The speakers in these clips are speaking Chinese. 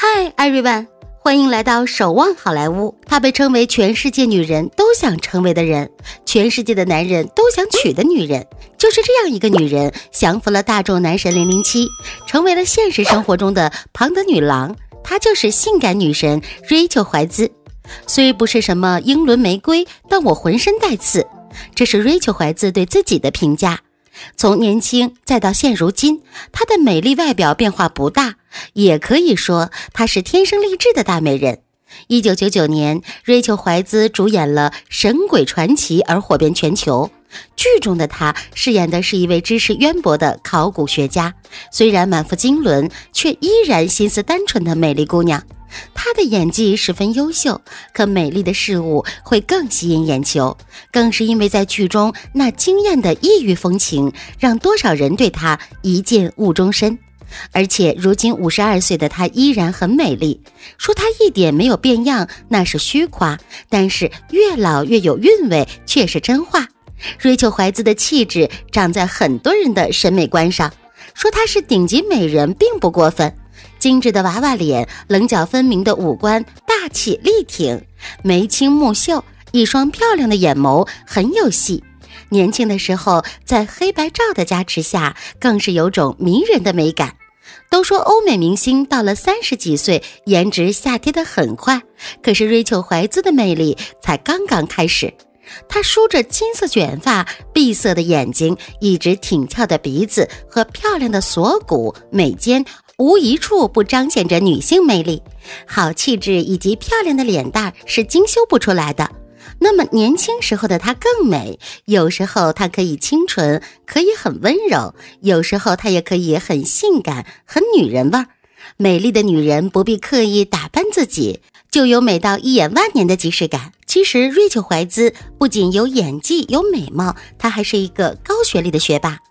Hi everyone， 欢迎来到守望好莱坞。她被称为全世界女人都想成为的人，全世界的男人都想娶的女人。就是这样一个女人，降服了大众男神007，成为了现实生活中的庞德女郎。她就是性感女神 Rachel 怀兹。虽不是什么英伦玫瑰，但我浑身带刺。这是 Rachel 怀兹对自己的评价。从年轻再到现如今，她的美丽外表变化不大，也可以说她是天生丽质的大美人。1999年，Rachel 怀兹主演了《神鬼传奇》而火遍全球。剧中的她饰演的是一位知识渊博的考古学家，虽然满腹经纶，却依然心思单纯的美丽姑娘。她的演技十分优秀，可美丽的事物会更吸引眼球，更是因为在剧中那惊艳的异域风情，让多少人对她一见误终身。而且如今52岁的她依然很美丽，说她一点没有变样那是虚夸，但是越老越有韵味却是真话。Rachel 怀兹的气质长在很多人的审美观上，说她是顶级美人并不过分。精致的娃娃脸，棱角分明的五官，大气力挺，眉清目秀，一双漂亮的眼眸很有戏。年轻的时候，在黑白照的加持下，更是有种迷人的美感。都说欧美明星到了30几岁，颜值下跌得很快，可是 Rachel 怀兹的魅力才刚刚开始。她梳着金色卷发，闭塞的眼睛，一直挺翘的鼻子和漂亮的锁骨、美肩，无一处不彰显着女性魅力。好气质以及漂亮的脸蛋是精修不出来的。那么年轻时候的她更美，有时候她可以清纯，可以很温柔，有时候她也可以很性感，很女人味儿。美丽的女人不必刻意打扮自己，就有美到一眼万年的即视感。其实Rachel 怀兹不仅有演技有美貌，她还是一个高学历的学霸。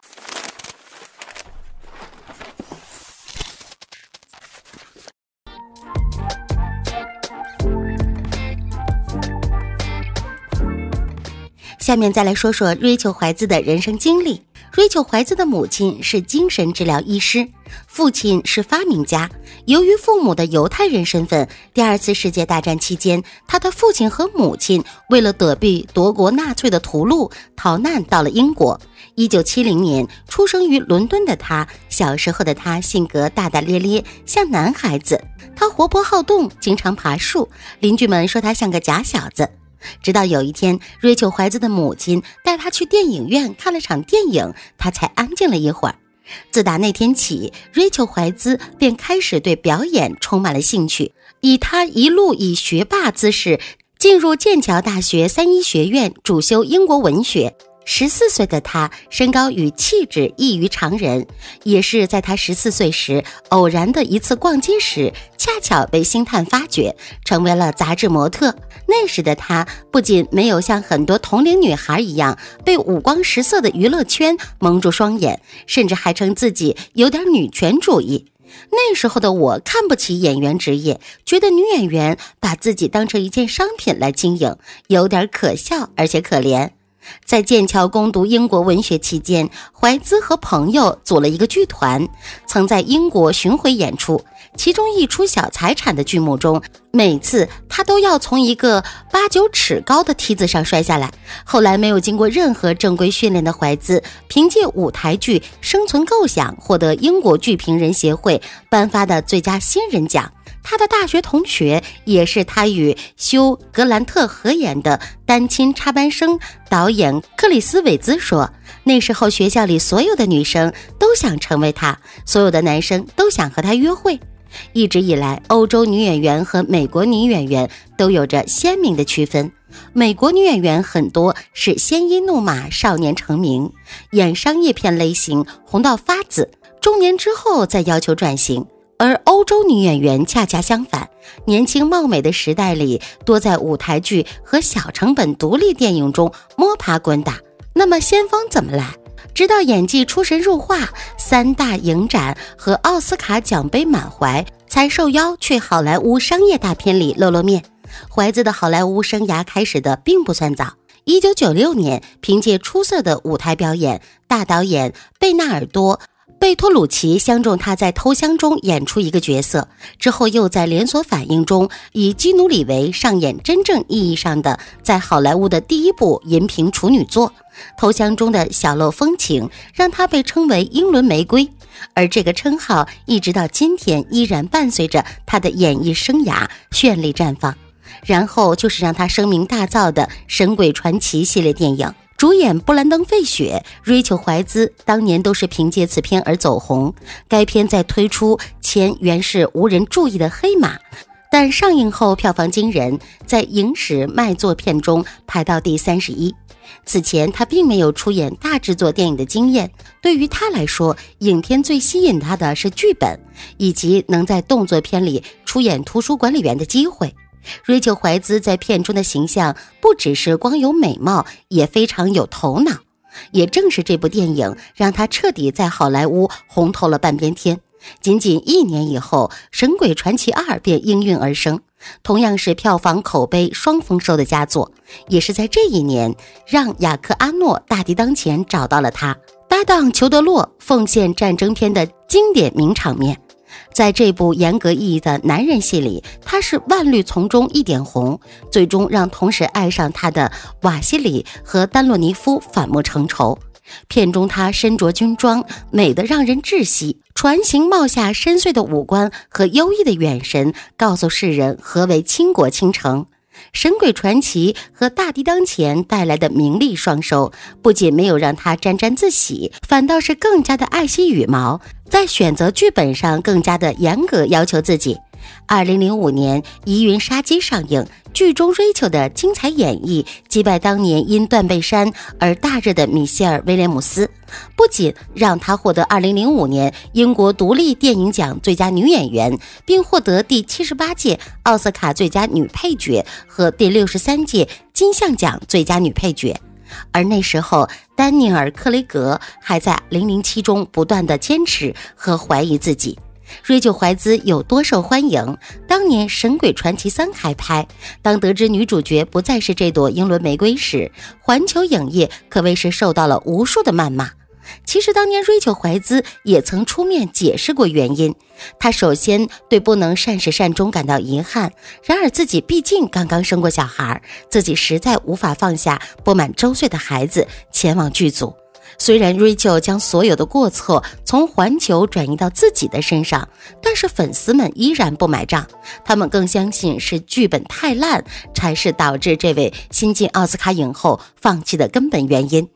下面再来说说Rachel 怀兹的人生经历。Rachel 怀兹的母亲是精神治疗医师，父亲是发明家。由于父母的犹太人身份，第二次世界大战期间，他的父亲和母亲为了躲避德国纳粹的屠戮，逃难到了英国。1970年出生于伦敦的他，小时候的他性格大大咧咧，像男孩子。他活泼好动，经常爬树，邻居们说他像个假小子。直到有一天，Rachel 怀兹的母亲带她去电影院看了场电影，她才安静了一会儿。自打那天起，Rachel 怀兹便开始对表演充满了兴趣，她一路以学霸姿势进入剑桥大学3一学院，主修英国文学。14岁的她身高与气质异于常人，也是在她14岁时偶然的一次逛街时，恰巧被星探发掘，成为了杂志模特。那时的她不仅没有像很多同龄女孩一样被五光十色的娱乐圈蒙住双眼，甚至还称自己有点女权主义。那时候的我看不起演员职业，觉得女演员把自己当成一件商品来经营，有点可笑而且可怜。在剑桥攻读英国文学期间，怀兹和朋友组了一个剧团，曾在英国巡回演出。其中一出小财产的剧目中，每次他都要从一个8、9尺高的梯子上摔下来。后来没有经过任何正规训练的怀兹，凭借舞台剧《生存构想》获得英国剧评人协会颁发的最佳新人奖。他的大学同学，也是他与休·格兰特合演的单亲插班生导演克里斯·韦兹说，那时候学校里所有的女生都想成为他，所有的男生都想和他约会。一直以来，欧洲女演员和美国女演员都有着鲜明的区分。美国女演员很多是鲜衣怒马，少年成名，演商业片类型红到发紫，中年之后再要求转型。而欧洲女演员恰恰相反，年轻貌美的时代里，多在舞台剧和小成本独立电影中摸爬滚打。那么先锋怎么来？直到演技出神入化，3大影展和奥斯卡奖杯满怀，才受邀去好莱坞商业大片里露面。怀兹的好莱坞生涯开始的并不算早。1996年，凭借出色的舞台表演，大导演贝纳尔多贝托鲁奇相中他在《偷香》中演出一个角色，之后又在《连锁反应》中以基努里维上演真正意义上的在好莱坞的第一部银屏处女作。《偷香》中的小露风情让他被称为英伦玫瑰，而这个称号一直到今天依然伴随着他的演艺生涯绚丽绽放。然后就是让他声名大噪的《神鬼传奇》系列电影，主演布兰登·费雪、瑞秋·怀兹当年都是凭借此片而走红。该片在推出前原是无人注意的黑马，但上映后票房惊人，在影史卖座片中排到第31。此前他并没有出演大制作电影的经验，对于他来说，影片最吸引他的是剧本，以及能在动作片里出演图书管理员的机会。瑞秋·怀兹在片中的形象不只是光有美貌，也非常有头脑。也正是这部电影让他彻底在好莱坞红透了半边天。仅仅1年以后，《神鬼传奇2》便应运而生，同样是票房口碑双丰收的佳作。也是在这一年，让雅克·阿诺大敌当前找到了他，搭档裘德洛奉献战争片的经典名场面。在这部严格意义的男人戏里，他是万绿丛中一点红，最终让同时爱上他的瓦西里和丹洛尼夫反目成仇。片中他身着军装，美得让人窒息，船形帽下深邃的五官和优异的眼神告诉世人何为倾国倾城。神鬼传奇和大敌当前带来的名利双收，不仅没有让他沾沾自喜，反倒是更加的爱惜羽毛，在选择剧本上更加的严格要求自己。2005年《疑云杀机》上映，剧中 Rachel 的精彩演绎击败当年因断背山而大热的米歇尔·威廉姆斯，不仅让她获得2005年英国独立电影奖最佳女演员，并获得第78届奥斯卡最佳女配角和第63届金像奖最佳女配角。而那时候丹尼尔·克雷格还在007中不断的坚持和怀疑自己。瑞秋·怀兹有多受欢迎？当年《神鬼传奇3》开拍，当得知女主角不再是这朵英伦玫瑰时，环球影业可谓是受到了无数的谩骂。其实当年瑞秋·怀兹也曾出面解释过原因，她首先对不能善始善终感到遗憾，然而自己毕竟刚刚生过小孩，自己实在无法放下不满周岁的孩子前往剧组。虽然 Rachel 将所有的过错从环球转移到自己的身上，但是粉丝们依然不买账，他们更相信是剧本太烂才是导致这位新晋奥斯卡影后放弃的根本原因。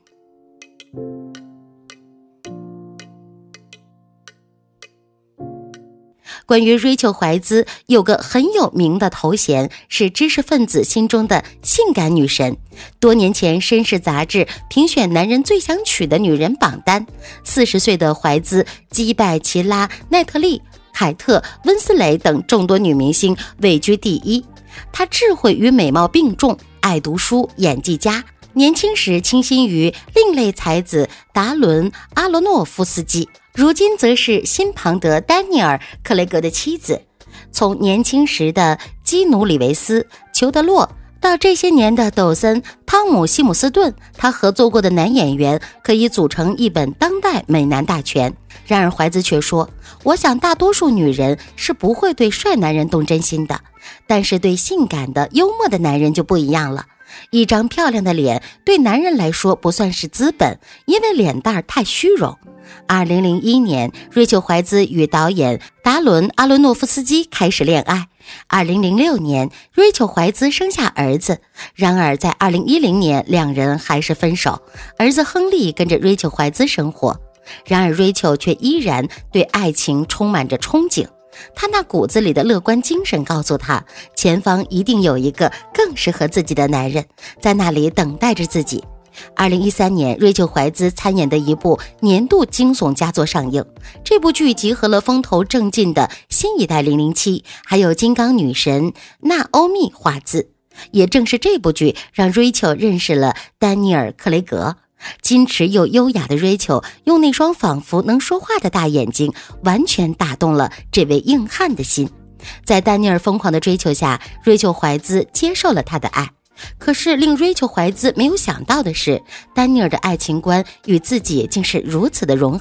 关于瑞秋·怀兹有个很有名的头衔，是知识分子心中的性感女神。多年前绅士杂志评选男人最想娶的女人榜单，40岁的怀兹击败齐拉、奈特利、凯特、温斯雷等众多女明星位居第一。她智慧与美貌并重，爱读书，演技佳。年轻时倾心于另类才子达伦·阿罗诺夫斯基，如今则是辛庞德·丹尼尔·克雷格的妻子。从年轻时的基努·里维斯、裘德洛到这些年的抖森、汤姆·希姆斯顿，他合作过的男演员可以组成一本当代美男大全。然而怀兹却说，我想大多数女人是不会对帅男人动真心的，但是对性感的幽默的男人就不一样了。一张漂亮的脸对男人来说不算是资本，因为脸蛋太虚荣。2001年，瑞秋·怀兹与导演达伦·阿伦诺夫斯基开始恋爱。2006年，瑞秋·怀兹生下儿子，然而在2010年，两人还是分手。儿子亨利跟着瑞秋·怀兹生活，然而瑞秋却依然对爱情充满着憧憬。他那骨子里的乐观精神告诉他，前方一定有一个更适合自己的男人，在那里等待着自己。2013年，瑞秋·怀兹参演的一部年度惊悚佳作上映。这部剧集合了风头正劲的新一代007，还有金刚女神娜欧米·华兹。也正是这部剧让瑞秋认识了丹尼尔·克雷格。矜持又优雅的瑞秋用那双仿佛能说话的大眼睛完全打动了这位硬汉的心。在丹尼尔疯狂的追求下，瑞秋·怀兹接受了他的爱。可是令瑞秋·怀兹没有想到的是，丹尼尔的爱情观与自己竟是如此的融合。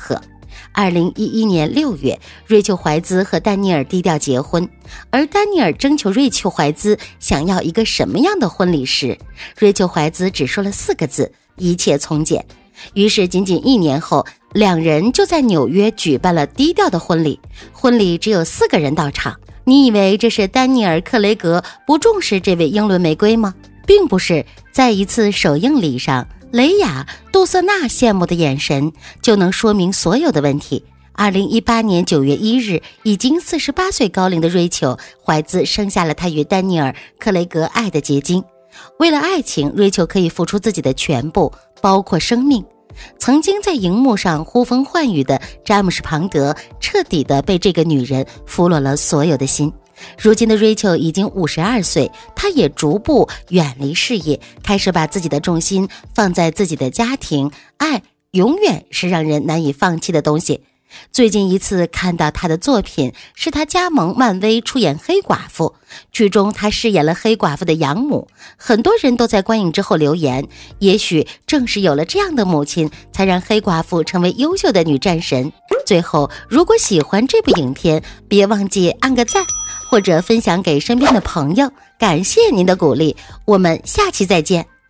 2011年6月，瑞秋·怀兹和丹尼尔低调结婚，而丹尼尔征求瑞秋·怀兹想要一个什么样的婚礼时，瑞秋·怀兹只说了4个字：一切从简。于是仅仅1年后，两人就在纽约举办了低调的婚礼。婚礼只有4个人到场。你以为这是丹尼尔·克雷格不重视这位英伦玫瑰吗？并不是。在一次首映礼上，雷雅·杜瑟纳羡慕的眼神就能说明所有的问题。2018年9月1日，已经48岁高龄的瑞秋·怀兹生下了她与丹尼尔·克雷格爱的结晶。为了爱情，瑞秋可以付出自己的全部，包括生命。曾经在荧幕上呼风唤雨的詹姆斯·庞德彻底地被这个女人俘虏了所有的心。如今的瑞秋已经52岁，她也逐步远离事业，开始把自己的重心放在自己的家庭。爱永远是让人难以放弃的东西。最近一次看到她的作品是她加盟漫威出演黑寡妇，剧中她饰演了黑寡妇的养母。很多人都在观影之后留言，也许正是有了这样的母亲，才让黑寡妇成为优秀的女战神。最后，如果喜欢这部影片，别忘记按个赞，或者分享给身边的朋友。感谢您的鼓励，我们下期再见。